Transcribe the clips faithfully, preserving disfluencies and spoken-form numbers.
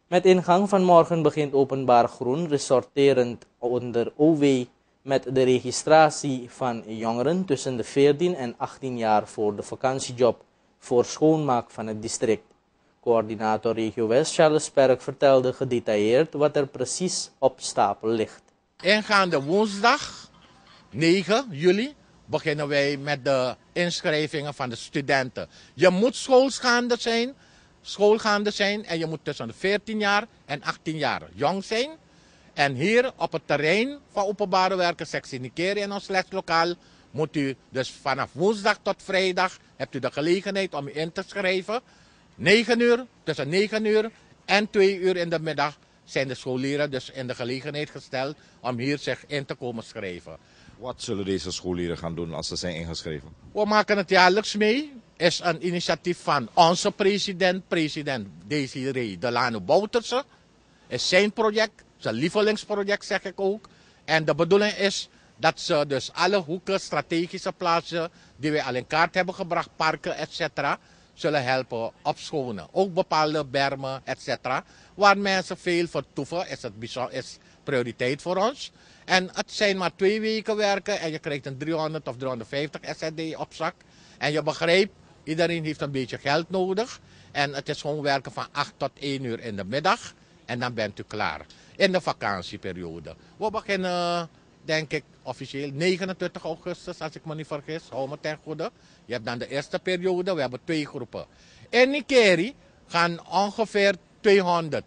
Met ingang van morgen begint openbaar groen, resorterend onder O W met de registratie van jongeren tussen de veertien en achttien jaar voor de vakantiejob voor schoonmaak van het district. Coördinator Regio West Charles Perk vertelde gedetailleerd wat er precies op stapel ligt. Ingaande woensdag negen juli beginnen wij met de inschrijvingen van de studenten. Je moet schoolgaande zijn, schoolgaande zijn en je moet tussen de veertien jaar en achttien jaar jong zijn. En hier op het terrein van openbare werken, sectie Nikeri in ons leslokaal, moet u dus vanaf woensdag tot vrijdag, hebt u de gelegenheid om u in te schrijven. negen uur, tussen negen uur en twee uur in de middag zijn de scholieren dus in de gelegenheid gesteld om hier zich in te komen schrijven. Wat zullen deze scholieren gaan doen als ze zijn ingeschreven? We maken het jaarlijks mee. Is een initiatief van onze president, president Desiree Delano Bouterse. Is zijn project, zijn lievelingsproject zeg ik ook. En de bedoeling is dat ze dus alle hoeken, strategische plaatsen die wij al in kaart hebben gebracht, parken et cetera, zullen helpen opschonen. Ook bepaalde bermen et cetera. Waar mensen veel vertoeven is het is prioriteit voor ons. En het zijn maar twee weken werken en je krijgt een driehonderd of driehonderdvijftig S R D op zak. En je begrijpt, iedereen heeft een beetje geld nodig. En het is gewoon werken van acht tot één uur in de middag. En dan bent u klaar. In de vakantieperiode. We beginnen, denk ik, officieel negenentwintig augustus, als ik me niet vergis. Hou me ten goede. Je hebt dan de eerste periode. We hebben twee groepen. In Nikeri gaan ongeveer tweehonderd,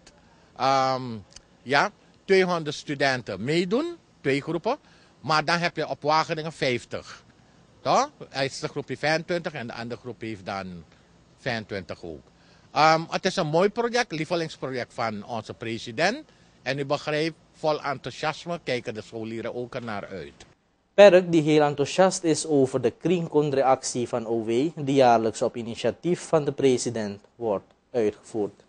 um, ja, tweehonderd studenten meedoen. Twee groepen. Maar dan heb je op Wageningen vijftig. Toch? De eerste groep heeft vijfentwintig en de andere groep heeft dan vijfentwintig ook. Um, het is een mooi project, lievelingsproject van onze president. En u begrijpt, vol enthousiasme kijken de scholieren ook ernaar uit. Perk, die heel enthousiast is over de Kringkon-reactie van O W, die jaarlijks op initiatief van de president wordt uitgevoerd.